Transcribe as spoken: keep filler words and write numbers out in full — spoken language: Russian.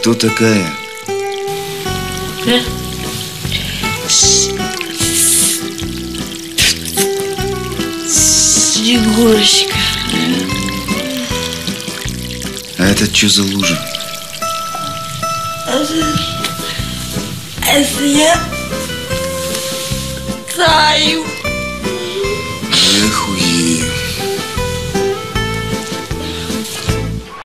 кто такая? Да? Снегурочка. А это что за лужа? Это, это я таю.